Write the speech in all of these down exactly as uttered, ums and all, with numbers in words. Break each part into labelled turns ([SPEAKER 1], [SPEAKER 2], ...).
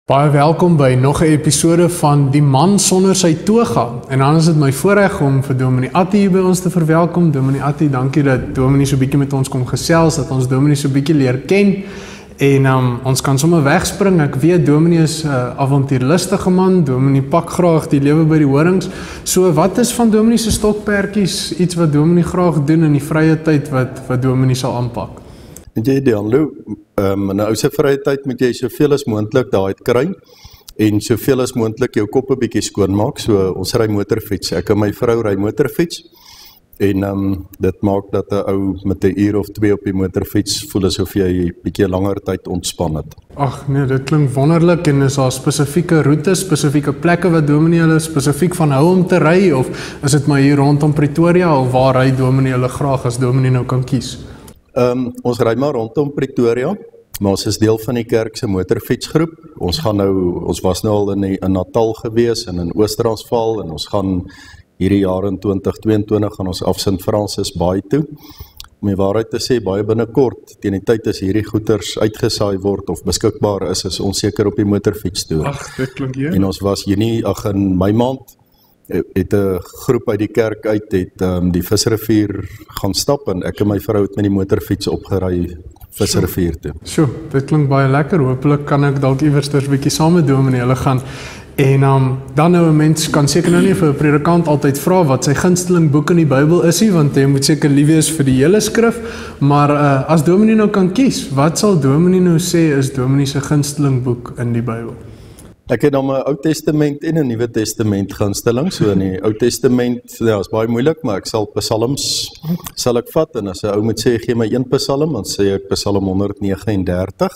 [SPEAKER 1] Baie welkom by nog 'n episode van Die Man Sonder Sy Toga. En dan is dit my voorreg om vir Dominee Attie hier by ons te verwelkom. Dominee Attie, dankie dat Dominee so bietjie met ons kom gesels, dat ons Dominee so bietjie leer ken. En um, ons kan sommer wegspring. Ek weet Dominee is 'n uh, avontuurlustige man. Dominee pak graag die lewe by die horings. So wat is van Dominee se stokperdjies iets wat Dominee graag doen in die vrye tyd wat wat Dominee sal aanpak?
[SPEAKER 2] En jy, Deanlo, um, in 'n ou se vrye tyd moet jy soveel as moontlik daai kry en soveel as moontlik jou kop 'n bietjie skoonmaak. So ons ry motorfiets. Ek en my vrou ry motorfiets. En um, dit maak dat 'n ou met 'n uur of twee op die motorfiets voel asof jy 'n bietjie langer tyd ontspan het.
[SPEAKER 1] Ag nee, dit klink wonderlik. En is daar spesifieke roetes, spesifieke plekke wat Dominee hulle spesifiek van hou om te ry, of is dit maar hier rondom Pretoria, of waar ry Dominee hulle graag as Dominee nou kan kies?
[SPEAKER 2] Um, ons ry maar rondom Pretoria, maar ons is deel van die kerk se motorfietsgroep. Ons gaan nou, ons was nou al in, die, in Natal gewees en in Oos-Transvaal, en ons gaan hierdie jaar in twintig tweeëntwintig gaan ons af Sint Francis Baai toe. Om die waarheid te sê, baie binnekort, teen die tyd as hierdie goeders uitgesaai word of beskikbaar is, is ons seker op die motorfiets toe.
[SPEAKER 1] Ag, dit klink jy.
[SPEAKER 2] En ons was Junie, ag in Mei maand, het 'n groep uit die kerk uit, het um, die Visrivier gaan stap, en ek en my vrou het met die motorfiets opgery Visrivier toe.
[SPEAKER 1] Sjoe, dit klink baie lekker. Hoopelik kan ek dalk iewers 'n bietjie saam met Dominee hulle gaan. En um, dan nou 'n mens kan seker nou nie vir 'n predikant altyd vra wat sy gunsteling boek in die Bybel is nie, want jy moet seker lief wees vir die hele skrif, maar uh, as Dominee nou kan kies, wat sal Dominee nou sê is Dominee se gunsteling boek in die Bybel?
[SPEAKER 2] Ek het dan 'n Ou Testament en 'n Nuwe Testament gunsteling. So in die Ou Testament, ja, is baie moeilik, maar ek sal Psalms sal ek vat, en as 'n ou moet sê gee my een Psalm, dan sê ek Psalm honderd vyf nege.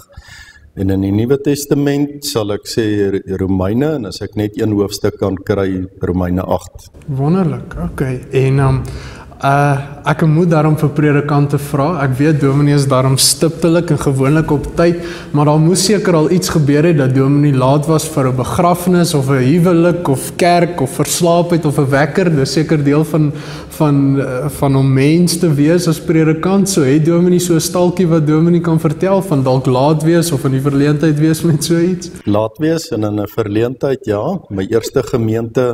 [SPEAKER 2] En in die Nuwe Testament sal ek sê Romeine, en as ek net een hoofstuk kan kry, Romeine agt.
[SPEAKER 1] Wonderlik, okay. En um, uh, ek moet daarom vir predikante vra. Ek weet Dominee is daarom stiptelik en gewoonlik op tyd, maar daar moes seker al iets gebeur het dat Dominee laat was vir 'n begrafnis of 'n huwelik of kerk of verslaapheid of 'n wekker. Dis seker deel van van uh, van om mens te wees as predikant. So het Dominee so 'n stalkie wat Dominee kan vertel van dalk laat wees of in die verleentheid wees met so iets?
[SPEAKER 2] Laat wees en in 'n verleentheid, ja. My eerste gemeente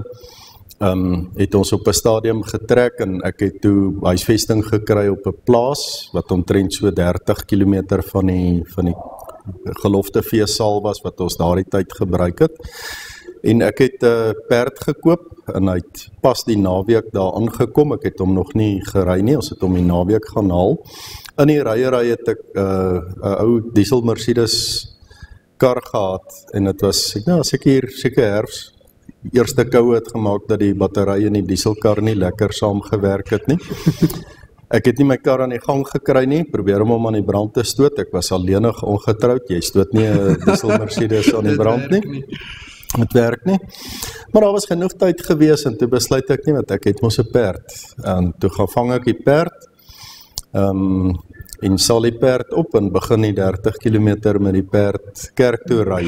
[SPEAKER 2] Um, het ons op 'n stadium getrek, en ek het toe huisvesting gekry op 'n plaas wat omtrent so dertig kilometer van die van die geloftefeessaal was wat ons daardie tyd gebruik het. En ek het 'n uh, perd gekoop, en hy het pas die naweek daar aangekom. Ek het hom nog nie gery nie, ons het hom die naweek gaan haal. In die ryery het ek 'n uh, uh, ou diesel Mercedes kar gehad, en dit was ek nou seker hier seker herfs. Eerste koue het gemaak dat die battery in die dieselkar nie lekker saamgewerk het nie. Ek het nie my kar aan die gang gekry nie, probeer om hom aan die brand te stoot. Ek was alleenig ongetroud, jy stoot nie 'n diesel Mercedes aan die brand nie. Het werk nie. Maar daar was genoeg tyd gewees, en toe besluit ek nie, want ek het mos 'n perd. En toe gaan vang ek die perd, um, en sal die perd op, en begin die dertig kilometer met die perd kerk toe ry.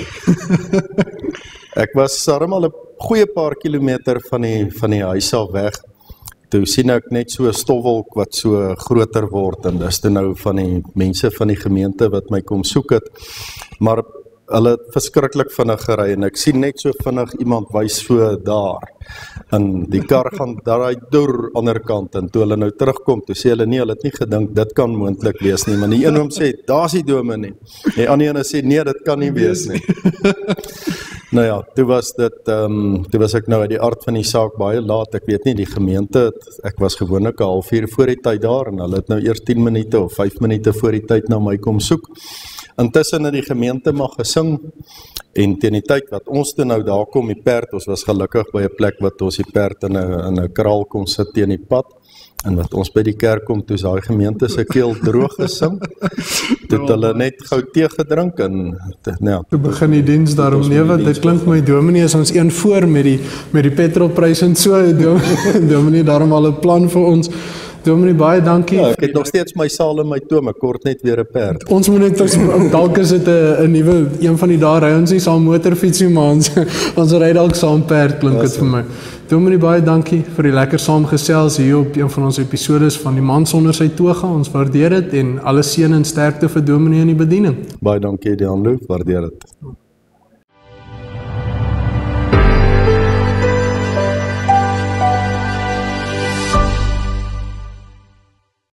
[SPEAKER 2] Ek was darmal 'n goeie paar kilometer van die, van die huis af weg. Toe sien ek net so 'n stofwolk wat so groter word, en dis toe nou van die mense van die gemeente wat my kom soek het. Maar hulle het verskriklik vinnig gery, en ek sien net so vinnig iemand wys so daar. En die kar gaan daai deur ander kant, en toe hulle nou terugkom, toe sê hulle nee, hulle het nie gedink dit kan moontlik wees nie, maar die een oom sê, daar's die Dominee. Die ander een sê nee, dit kan nie wees nie. Nou ja, toe was dit, um, toe was ek nou uit die aard van die saak baie laat. Ek weet nie, die gemeente, het, ek was gewoonlik 'n halfuur voor die tyd daar, en hulle het nou eers tien minute of vyf minute voor die tyd na my kom soek. Intussen het die gemeente maar gesing, en teen die tyd wat ons toe nou daar kom, die perd, ons was gelukkig by 'n plek wat ons die perd in 'n in 'n kraal kon sit teen die pad, en wat ons by die kerk kom, toe is daai gemeente se keel droog gesing, toe het hulle net gou tee gedrink, en nou,
[SPEAKER 1] toe begin die diens daarom. Nee, want dit klink my Dominee is ons een voor met die met die petrolprys en so. Dominee daarom al 'n plan vir ons. Dominee, baie dankie.
[SPEAKER 2] Ja, ek het nog steeds my saal in my toom, ek kort net weer 'n perd.
[SPEAKER 1] Ons moet net, dalk is dit 'n 'n nuwe, een van die dae ry ons nie saam motorfiets nie, maar ons, ons ry dalk saam perd, klink dit vir my. Dominee, baie dankie vir die lekker saamgesels hier op een van ons episodes van Die Man Sonder Sy Toga. Ons waardeer dit, en alle seën en sterkte vir Dominee in die bediening.
[SPEAKER 2] Baie dankie, Deanlo, waardeer dit.